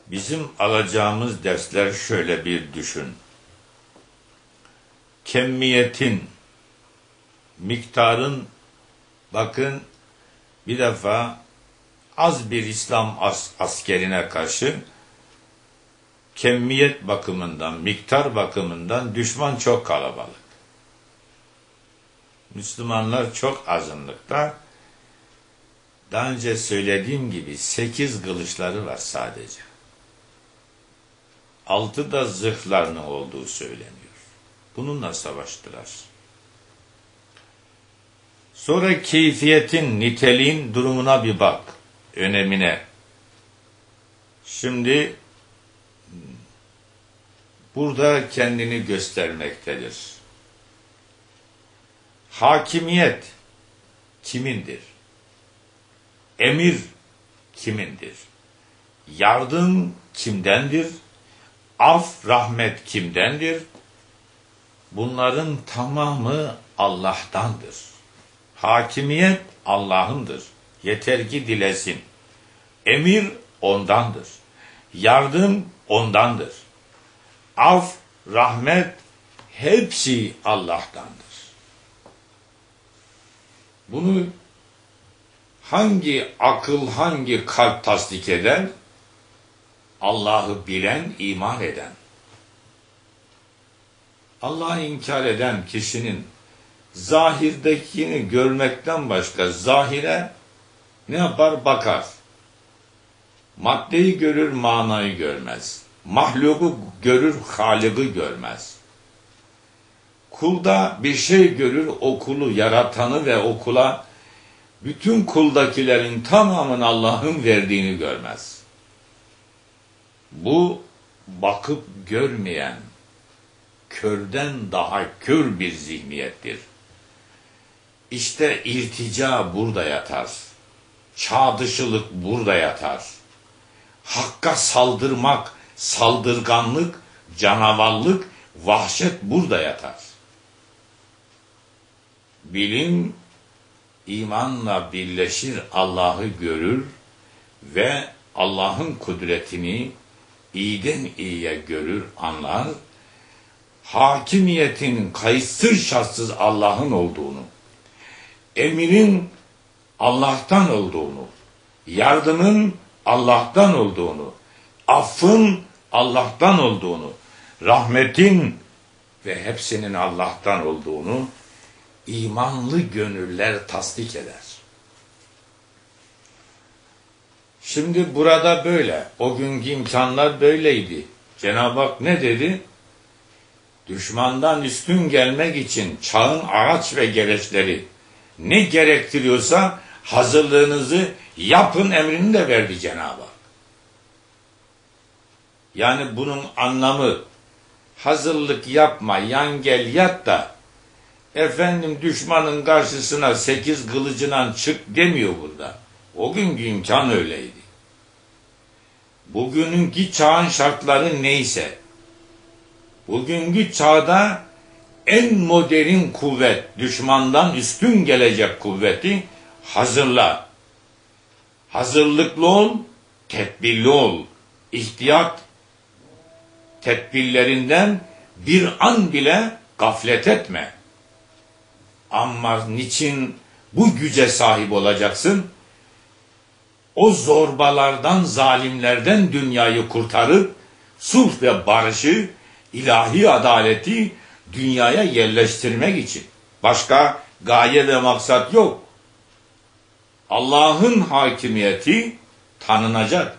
Bizim alacağımız dersler şöyle bir düşün. Kemmiyetin, miktarın, bakın bir defa az bir İslam askerine karşı kemmiyet bakımından, miktar bakımından düşman çok kalabalık. Müslümanlar çok azınlıkta. Daha önce söylediğim gibi 8 kılıçları var sadece. 6 da zırhlarının olduğu söyleniyor. Bununla savaştılar. Sonra keyfiyetin, niteliğin durumuna bir bak. Önemine. Şimdi burada kendini göstermektedir. Hakimiyet kimindir? Emir kimindir? Yardım kimdendir? Af, rahmet kimdendir? Bunların tamamı Allah'tandır. Hakimiyet Allah'ındır. Yeter ki dilesin. Emir ondandır. Yardım ondandır. Af, rahmet hepsi Allah'tandır. Bunu hangi akıl, hangi kalp tasdik eder? Allah'ı bilen, iman eden. Allah'ı inkar eden kişinin zahirdekini görmekten başka zahire ne yapar? Bakar. Maddeyi görür, manayı görmez. Mahluku görür, Halık'ı görmez. Kulda bir şey görür, o kulu yaratanı ve o kula bütün kuldakilerin tamamını Allah'ın verdiğini görmez. Bu bakıp görmeyen, körden daha kör bir zihniyettir. İşte irtica burada yatar. Çağ dışılık burada yatar. Hakka saldırmak, saldırganlık, canavarlık, vahşet burada yatar. Bilim, imanla birleşir, Allah'ı görür ve Allah'ın kudretini iyiden iyiye görür, anlar. Hakimiyetin kayıtsız şartsız Allah'ın olduğunu, emirin Allah'tan olduğunu, yardımın Allah'tan olduğunu, affın Allah'tan olduğunu, rahmetin ve hepsinin Allah'tan olduğunu imanlı gönüller tasdik eder. Şimdi burada böyle. O günkü imkanlar böyleydi. Cenab-ı Hak ne dedi? Düşmandan üstün gelmek için çağın araç ve gereçleri ne gerektiriyorsa hazırlığınızı yapın emrini de verdi Cenab-ı Hak. Yani bunun anlamı hazırlık yapma, yan gel yat da efendim düşmanın karşısına 8 kılıcından çık demiyor burada. O günkü imkan öyleydi. Bugünkü çağın şartları neyse, bugünkü çağda en modern kuvvet, düşmandan üstün gelecek kuvveti hazırla. Hazırlıklı ol, tedbirli ol. İhtiyat tedbirlerinden bir an bile gaflet etme. Ama niçin bu güce sahip olacaksın? O zorbalardan, zalimlerden dünyayı kurtarıp sulh ve barışı, ilahi adaleti dünyaya yerleştirmek için. Başka gaye ve maksat yok. Allah'ın hakimiyeti tanınacak.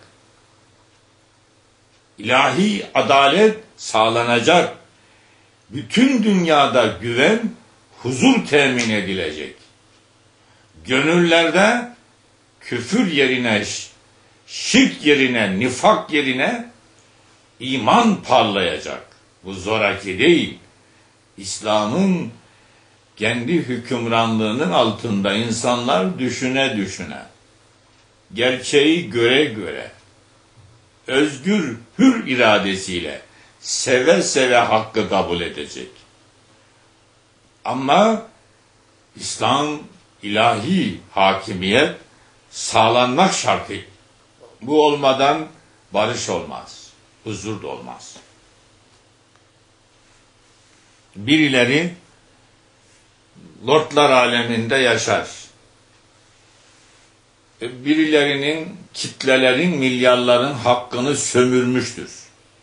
İlahi adalet sağlanacak. Bütün dünyada güven, huzur temin edilecek. Gönüllerde küfür yerine, şirk yerine, nifak yerine iman parlayacak. Bu zoraki değil. İslam'ın kendi hükümranlığının altında insanlar düşüne düşüne, gerçeği göre göre, özgür, hür iradesiyle seve seve hakkı kabul edecek. Ama İslam ilahi hakimiyet sağlanmak şartı. Bu olmadan barış olmaz, huzur da olmaz. Birileri lordlar aleminde yaşar. Birilerinin, kitlelerin, milyarların hakkını sömürmüştür.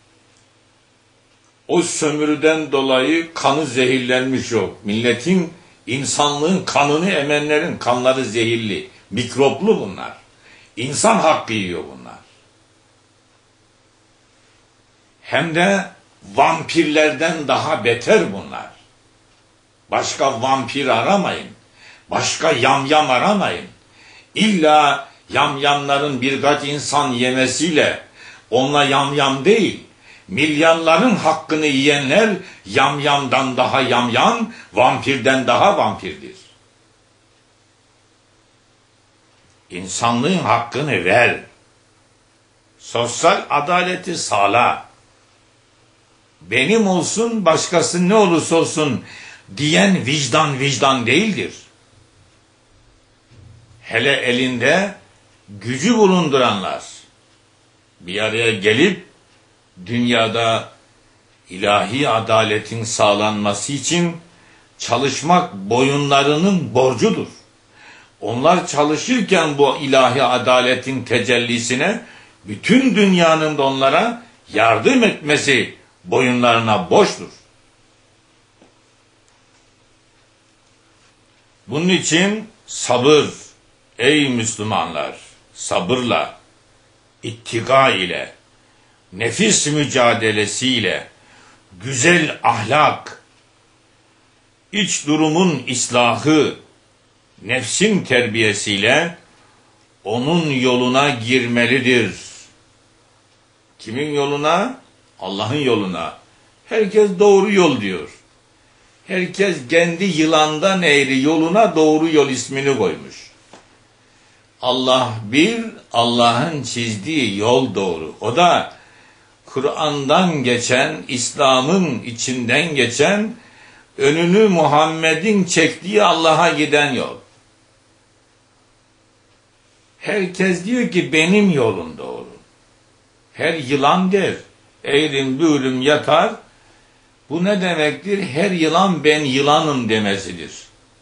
O sömürüden dolayı kanı zehirlenmiş yok. Milletin, insanlığın kanını emenlerin kanları zehirli, mikroplu bunlar. İnsan hakkı yiyor bunlar. Hem de vampirlerden daha beter bunlar. Başka vampir aramayın. Başka yamyam aramayın. İlla yamyamların birkaç insan yemesiyle onunla yamyam değil. Milyarların hakkını yiyenler yamyamdan daha yamyam, vampirden daha vampirdir. İnsanlığın hakkını ver. Sosyal adaleti sağla. Benim olsun, başkası ne olursa olsun diyen vicdan değildir. Hele elinde gücü bulunduranlar bir araya gelip dünyada ilahi adaletin sağlanması için çalışmak boyunlarının borcudur. Onlar çalışırken bu ilahi adaletin tecellisine bütün dünyanın da onlara yardım etmesi boyunlarına borçtur. Bunun için sabır, ey Müslümanlar, sabırla, ittika ile, nefis mücadelesiyle, güzel ahlak, iç durumun islahı, nefsin terbiyesiyle onun yoluna girmelidir. Kimin yoluna? Allah'ın yoluna. Herkes doğru yol diyor. Herkes kendi yılandan eğri yoluna doğru yol ismini koymuş. Allah bir, Allah'ın çizdiği yol doğru. O da Kur'an'dan geçen, İslam'ın içinden geçen, önünü Muhammed'in çektiği Allah'a giden yol. Herkes diyor ki benim yolum doğru. Her yılan der, eğrim büğrüm yatar. Bu ne demektir? Her yılan ben yılanım demesidir.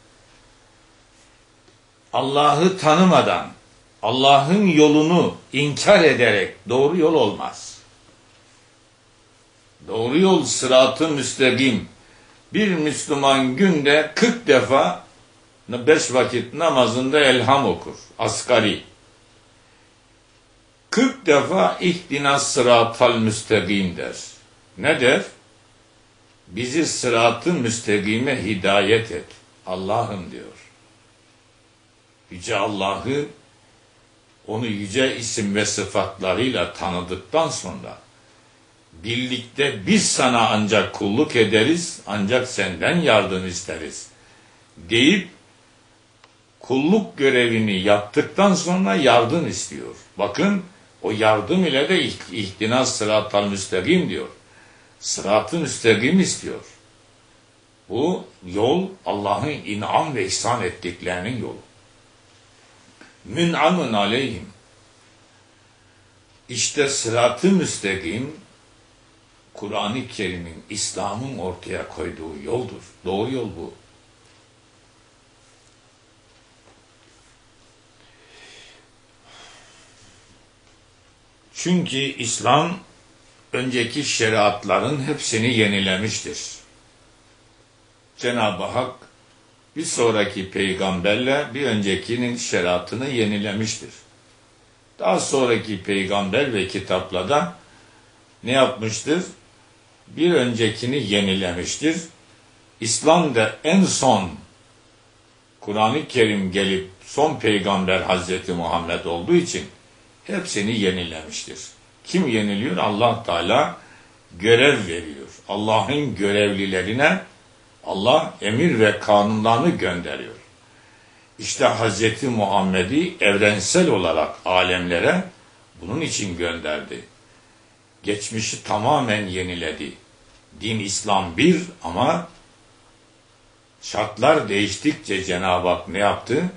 Allah'ı tanımadan, Allah'ın yolunu inkar ederek doğru yol olmaz. Doğru yol sırat-ı müstakim. Bir Müslüman günde 40 defa 5 vakit namazında elham okur. Asgari. 40 defa ihdinas sıratal müstakim der. Ne der? Bizi sırat-ı müstakime hidayet et. Allah'ım diyor. Yüce Allah'ı onu yüce isim ve sıfatlarıyla tanıdıktan sonra birlikte biz sana ancak kulluk ederiz, ancak senden yardım isteriz deyip kulluk görevini yaptıktan sonra yardım istiyor. Bakın o yardım ile de ihtinas sıratal müstakim diyor. Sırat-ı müstakim istiyor. Bu yol Allah'ın inam ve ihsan ettiklerinin yolu. Mün'amın aleyhim. İşte sırat-ı müstakim Kur'an-ı Kerim'in, İslam'ın ortaya koyduğu yoldur. Doğru yol bu. Çünkü İslam önceki şeriatların hepsini yenilemiştir. Cenab-ı Hak bir sonraki peygamberle bir öncekinin şeriatını yenilemiştir. Daha sonraki peygamber ve kitapla da ne yapmıştır? Bir öncekini yenilemiştir. İslam da en son Kur'an-ı Kerim gelip son peygamber Hazreti Muhammed olduğu için hepsini yenilemiştir. Kim yeniliyor? Allah Teala görev veriyor. Allah'ın görevlilerine Allah emir ve kanunlarını gönderiyor. İşte Hazreti Muhammed'i evrensel olarak alemlere bunun için gönderdi. Geçmişi tamamen yeniledi. Din İslam bir ama şartlar değiştikçe Cenab-ı Hak ne yaptı?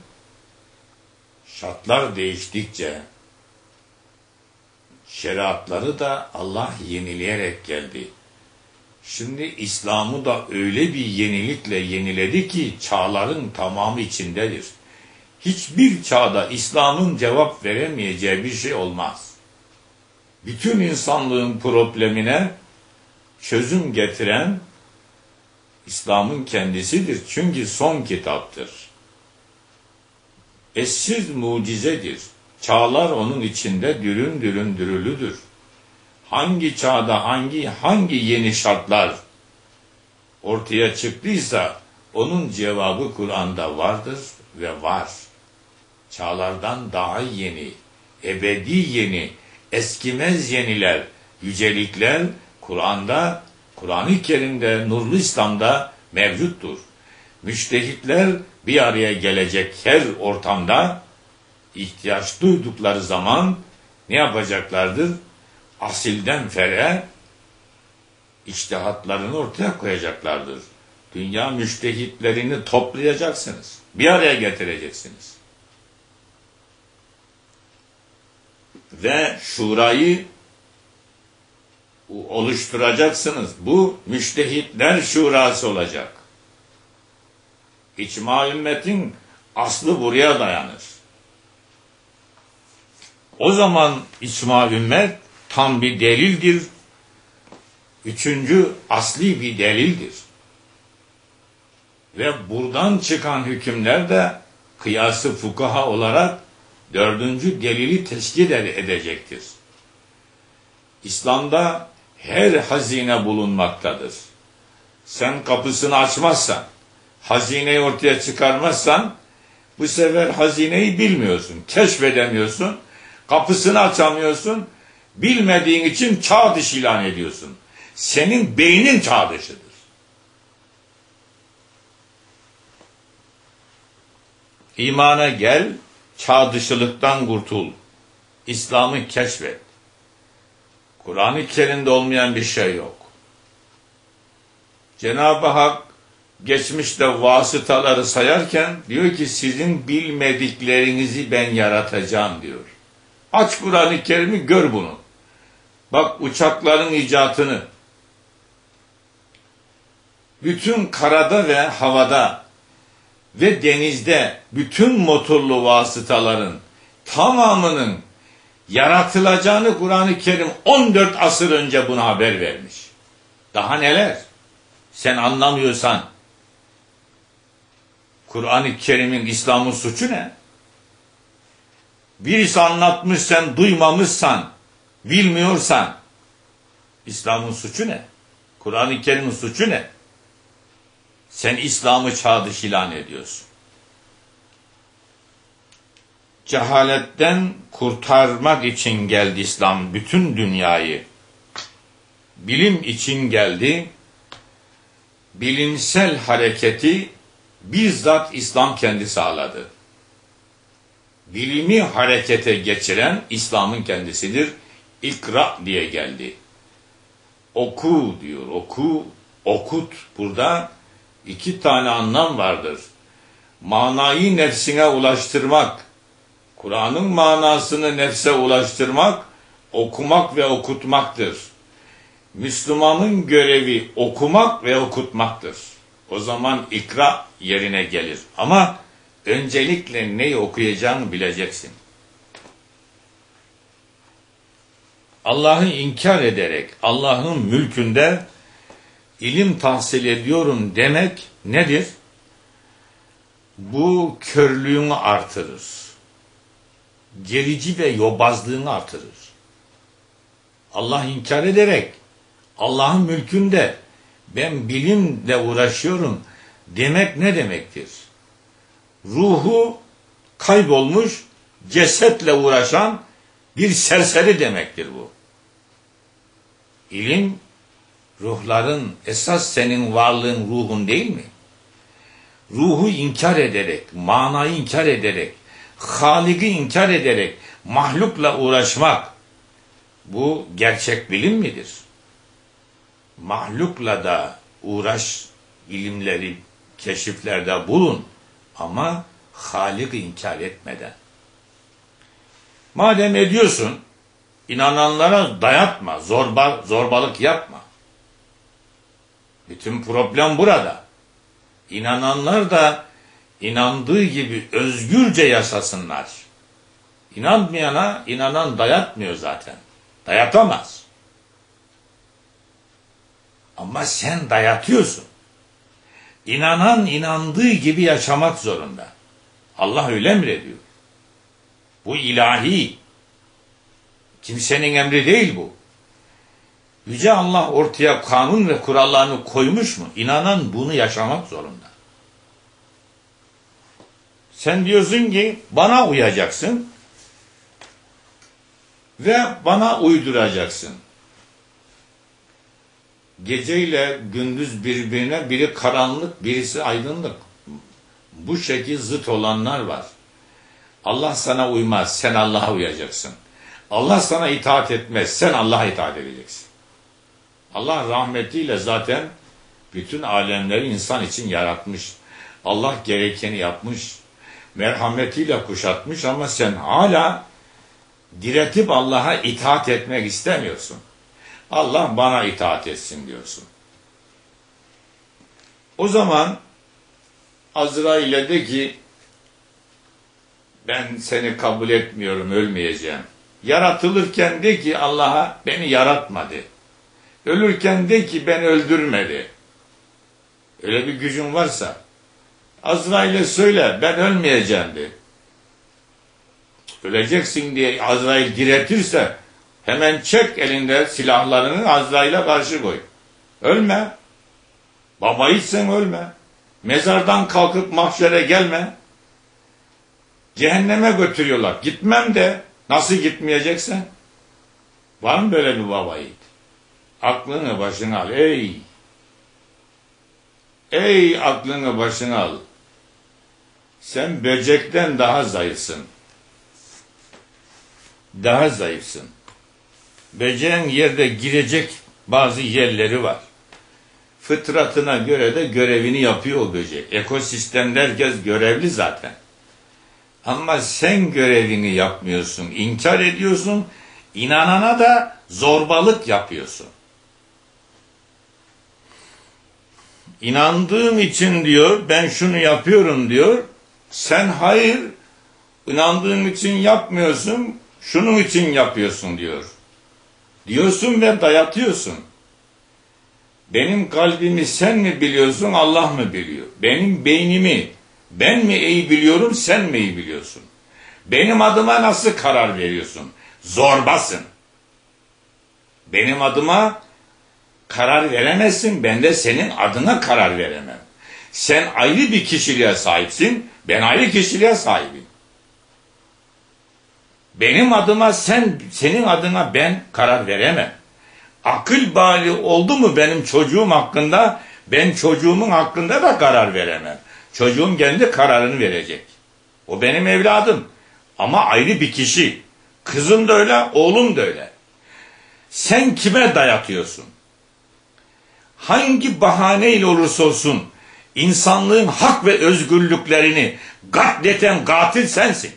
Şeriatları da Allah yenileyerek geldi. Şimdi İslam'ı da öyle bir yenilikle yeniledi ki çağların tamamı içindedir. Hiçbir çağda İslam'ın cevap veremeyeceği bir şey olmaz. Bütün insanlığın problemine çözüm getiren İslam'ın kendisidir. Çünkü son kitaptır. Eşsiz mucizedir. Çağlar onun içinde dürün dürün dürülüdür. Hangi çağda hangi yeni şartlar ortaya çıktıysa onun cevabı Kur'an'da vardır ve var. Çağlardan daha yeni, ebedi yeni, eskimez yeniler, yücelikler Kur'an'da, Kur'an-ı Kerim'de, Nurlu İslam'da mevcuttur. Müştehitler bir araya gelecek her ortamda ihtiyaç duydukları zaman ne yapacaklardır? Asilden fere içtihatlarını ortaya koyacaklardır. Dünya müştehitlerini toplayacaksınız. Bir araya getireceksiniz. Ve şurayı oluşturacaksınız. Bu müştehitler şurası olacak. İcma ümmetin aslı buraya dayanır. O zaman icma ümmet tam bir delildir. Üçüncü asli bir delildir. Ve buradan çıkan hükümler de kıyası fukaha olarak dördüncü delili teşkil edecektir. İslam'da her hazine bulunmaktadır. Sen kapısını açmazsan, hazineyi ortaya çıkarmazsan, bu sefer hazineyi bilmiyorsun, keşfedemiyorsun, kapısını açamıyorsun, bilmediğin için çağ dışı ilan ediyorsun. Senin beynin çağ dışıdır. İmana gel, çağ dışılıktan kurtul. İslam'ı keşfet. Kur'an-ı Kerim'de olmayan bir şey yok. Cenab-ı Hak geçmişte vasıtaları sayarken diyor ki sizin bilmediklerinizi ben yaratacağım diyor. Aç Kur'an-ı Kerim'i, gör bunu. Bak uçakların icatını, bütün karada ve havada ve denizde bütün motorlu vasıtaların tamamının yaratılacağını Kur'an-ı Kerim 14 asır önce buna haber vermiş. Daha neler? Sen anlamıyorsan Kur'an-ı Kerim'in, İslam'ın suçu ne? Birisi anlatmış, sen duymamışsan, bilmiyorsan İslam'ın suçu ne? Kur'an-ı Kerim'in suçu ne? Sen İslam'ı çağ dışı ilan ediyorsun. Cehaletten kurtarmak için geldi İslam bütün dünyayı. Bilim için geldi. Bilimsel hareketi bizzat İslam kendi sağladı. Bilimi harekete geçiren İslam'ın kendisidir. İkra diye geldi. Oku diyor. Oku, okut. Burada iki tane anlam vardır. Manayı nefsine ulaştırmak, Kur'an'ın manasını nefse ulaştırmak, okumak ve okutmaktır. Müslümanın görevi okumak ve okutmaktır. O zaman ikra yerine gelir. Ama öncelikle neyi okuyacağını bileceksin. Allah'ı inkar ederek Allah'ın mülkünde ilim tahsil ediyorum demek nedir? Bu körlüğünü artırır. Gerici ve yobazlığını artırır. Allah inkar ederek Allah'ın mülkünde ben bilimle uğraşıyorum demek ne demektir? Ruhu kaybolmuş, cesetle uğraşan bir serseri demektir bu. İlim, ruhların, esas senin varlığın ruhun değil mi? Ruhu inkar ederek, manayı inkar ederek, Halik'i inkar ederek mahlukla uğraşmak, bu gerçek bilim midir? Mahlukla da uğraş, ilimleri, keşiflerde bulun ama Halik'i inkar etmeden. Madem ediyorsun, İnananlara dayatma, zorbalık yapma. Bütün problem burada. İnananlar da inandığı gibi özgürce yaşasınlar. İnanmayana inanan dayatmıyor zaten. Dayatamaz. Ama sen dayatıyorsun. İnanan inandığı gibi yaşamak zorunda. Allah öyle emrediyor. Bu ilahi. Kimsenin emri değil bu. Yüce Allah ortaya kanun ve kurallarını koymuş mu? İnanan bunu yaşamak zorunda. Sen diyorsun ki bana uyacaksın ve bana uyduracaksın. Geceyle gündüz birbirine, biri karanlık, birisi aydınlık. Bu şekil zıt olanlar var. Allah sana uymaz, sen Allah'a uyacaksın. Allah sana itaat etmez, sen Allah'a itaat edeceksin. Allah rahmetiyle zaten bütün alemleri insan için yaratmış. Allah gerekeni yapmış. Merhametiyle kuşatmış ama sen hala diretip Allah'a itaat etmek istemiyorsun. Allah bana itaat etsin diyorsun. O zaman Azrail'e de ki ben seni kabul etmiyorum, ölmeyeceğim. Yaratılırken de ki Allah'a beni yaratmadı. Ölürken de ki beni öldürmedi. Öyle bir gücün varsa Azrail'e söyle ben ölmeyeceğim de. Öleceksin diye Azrail diretirse hemen çek elinde silahlarını Azrail'e karşı koy. Ölme. Babaysan ölme. Mezardan kalkıp mahşere gelme. Cehenneme götürüyorlar. Gitmem de nasıl gitmeyeceksen? Var mı böyle bir baba yiğit? Aklını başına al. Ey aklını başına al. Sen böcekten daha zayıfsın. Daha zayıfsın. Böceğin yerde girecek bazı yerleri var. Fıtratına göre de görevini yapıyor o böcek. Ekosistemde herkes görevli zaten. Ama sen görevini yapmıyorsun, inkar ediyorsun, inanana da zorbalık yapıyorsun. İnandığım için diyor, ben şunu yapıyorum diyor, sen hayır, inandığım için yapmıyorsun, şunun için yapıyorsun diyor. Diyorsun ve dayatıyorsun. Benim kalbimi sen mi biliyorsun, Allah mı biliyor? Benim beynimi ben mi iyi biliyorum, sen mi iyi biliyorsun? Benim adıma nasıl karar veriyorsun? Zorbasın. Benim adıma karar veremezsin, ben de senin adına karar veremem. Sen ayrı bir kişiliğe sahipsin, ben ayrı kişiliğe sahibim. Benim adıma sen, senin adına ben karar veremem. Akıl bali oldu mu benim çocuğum hakkında, ben çocuğumun hakkında da karar veremem. Çocuğum kendi kararını verecek. O benim evladım. Ama ayrı bir kişi. Kızım da öyle, oğlum da öyle. Sen kime dayatıyorsun? Hangi bahaneyle olursa olsun insanlığın hak ve özgürlüklerini katleten katil sensin.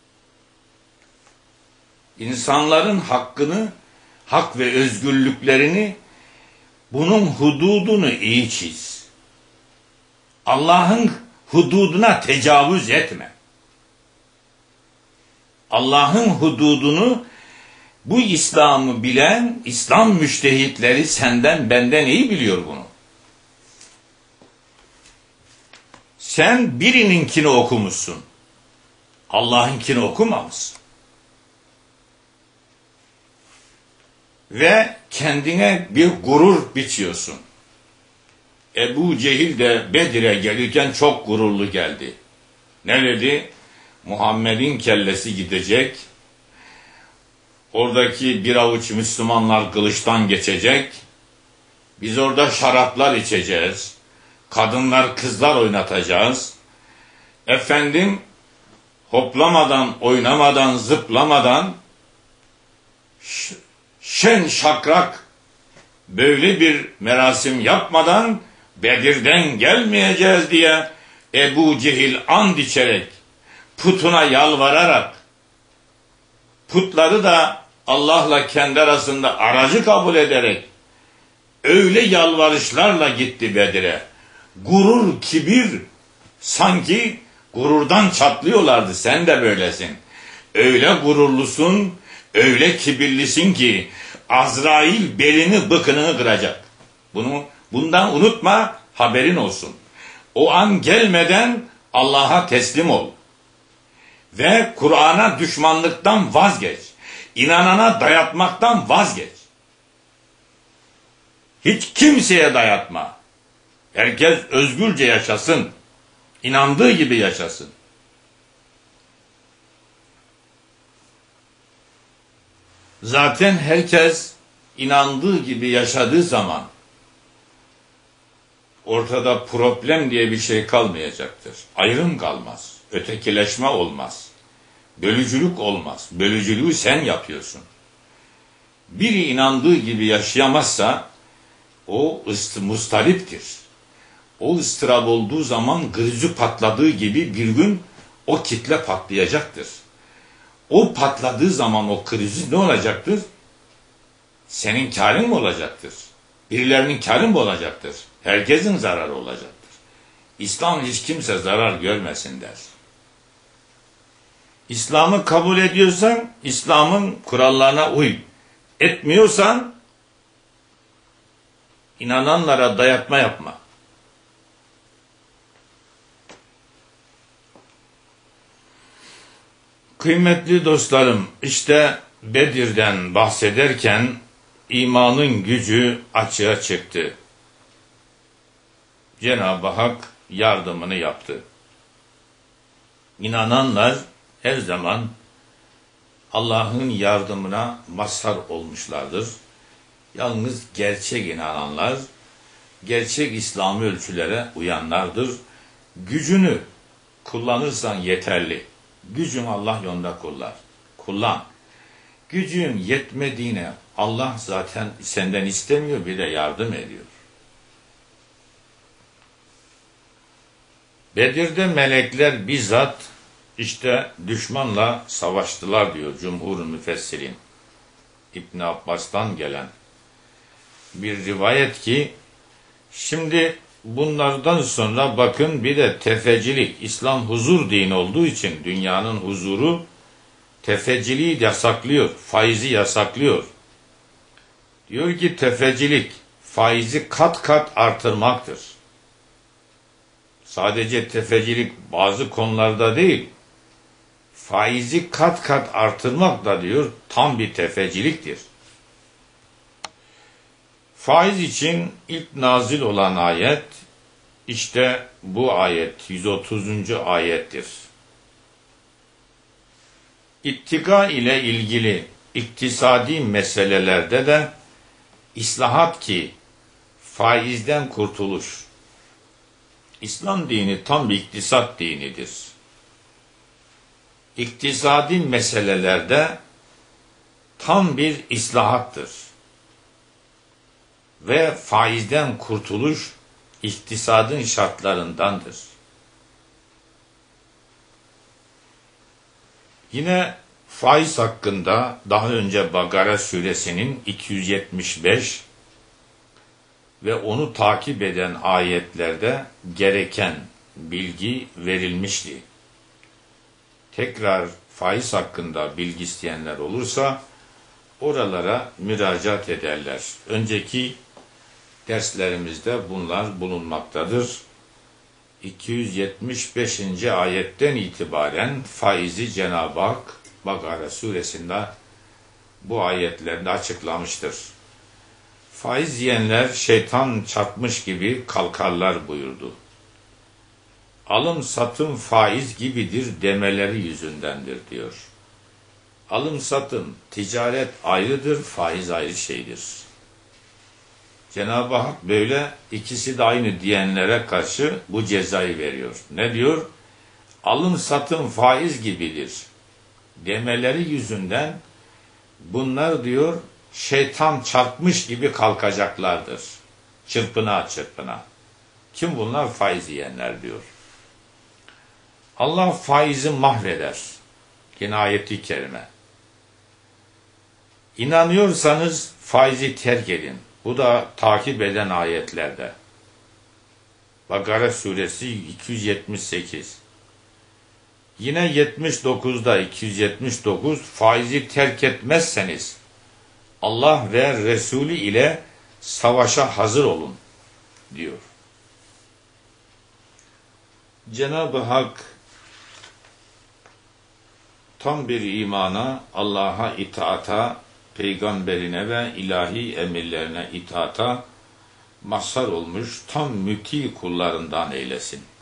İnsanların hakkını, hak ve özgürlüklerini, bunun hududunu iyi çiz. Allah'ın hududuna tecavüz etme. Allah'ın hududunu, bu İslam'ı bilen İslam müştehitleri senden benden iyi biliyor bunu. Sen birininkini okumuşsun. Allah'ınkini okumamışsın. Ve kendine bir gurur biçiyorsun. Ebu Cehil de Bedir'e gelirken çok gururlu geldi. Ne dedi? Muhammed'in kellesi gidecek. Oradaki bir avuç Müslümanlar kılıçtan geçecek. Biz orada şaraplar içeceğiz. Kadınlar, kızlar oynatacağız. Efendim, hoplamadan, oynamadan, zıplamadan şen şakrak böyle bir merasim yapmadan Bedir'den gelmeyeceğiz diye Ebu Cehil and içerek, putuna yalvararak, putları da Allah'la kendi arasında aracı kabul ederek öyle yalvarışlarla gitti Bedir'e. Gurur, kibir, sanki gururdan çatlıyorlardı. Sen de böylesin. Öyle gururlusun, öyle kibirlisin ki Azrail belini bıkını kıracak. Bundan unutma, haberin olsun. O an gelmeden Allah'a teslim ol. Ve Kur'an'a düşmanlıktan vazgeç. İnanana dayatmaktan vazgeç. Hiç kimseye dayatma. Herkes özgürce yaşasın. İnandığı gibi yaşasın. Zaten herkes inandığı gibi yaşadığı zaman ortada problem diye bir şey kalmayacaktır. Ayrım kalmaz. Ötekileşme olmaz. Bölücülük olmaz. Bölücülüğü sen yapıyorsun. Biri inandığı gibi yaşayamazsa o mustariptir. O ıstırap olduğu zaman grizi patladığı gibi bir gün o kitle patlayacaktır. O patladığı zaman o krizi ne olacaktır? Senin kârın mı olacaktır? Birilerinin kârı mı olacaktır? Herkesin zararı olacaktır. İslam hiç kimse zarar görmesin der. İslam'ı kabul ediyorsan İslam'ın kurallarına uy. Etmiyorsan inananlara dayatma yapma. Kıymetli dostlarım, işte Bedir'den bahsederken imanın gücü açığa çıktı. Cenab-ı Hak yardımını yaptı. İnananlar her zaman Allah'ın yardımına mazhar olmuşlardır. Yalnız gerçek inananlar, gerçek İslami ölçülere uyanlardır. Gücünü kullanırsan yeterli. Gücün Allah yolunda kullan. Gücün yetmediğine Allah zaten senden istemiyor, bir de yardım ediyor. Bedir'de melekler bizzat işte düşmanla savaştılar diyor Cumhur-u Müfessirin. İbn Abbas'tan gelen bir rivayet ki şimdi bunlardan sonra bakın bir de tefecilik, İslam huzur dini olduğu için dünyanın huzuru tefeciliği yasaklıyor, faizi yasaklıyor. Diyor ki tefecilik faizi kat kat artırmaktır. Sadece tefecilik bazı konularda değil, faizi kat kat artırmak da diyor tam bir tefeciliktir. Faiz için ilk nazil olan ayet işte bu ayet 130. ayettir. İttika ile ilgili iktisadi meselelerde de islahat ki faizden kurtuluş. İslam dini tam bir iktisat dinidir. İktisadi meselelerde tam bir islahattır. Ve faizden kurtuluş iktisadın şartlarındandır. Yine faiz hakkında daha önce Bakara suresinin 275 ve onu takip eden ayetlerde gereken bilgi verilmişti. Tekrar faiz hakkında bilgi isteyenler olursa oralara müracaat ederler. Önceki derslerimizde bunlar bulunmaktadır. 275. ayetten itibaren faizi Cenab-ı Hak Bakara suresinde bu ayetlerinde açıklamıştır. Faiz yiyenler şeytan çarpmış gibi kalkarlar buyurdu. Alım satım faiz gibidir demeleri yüzündendir diyor. Alım satım, ticaret ayrıdır, faiz ayrı şeydir. Cenab-ı Hak böyle ikisi de aynı diyenlere karşı bu cezayı veriyor. Ne diyor? Alım satım faiz gibidir demeleri yüzünden bunlar diyor şeytan çarpmış gibi kalkacaklardır. Çırpına çırpına. Kim bunlar? Faiz yiyenler diyor. Allah faizi mahveder. Yine ayeti kerime. İnanıyorsanız faizi terk edin. Bu da takip eden ayetlerde. Bakara suresi 278. Yine 79'da 279 faizi terk etmezseniz Allah ve Resulü ile savaşa hazır olun diyor. Cenab-ı Hak tam bir imana, Allah'a itaata, peygamberine ve ilahi emirlerine itaata mazhar olmuş tam müti kullarından eylesin.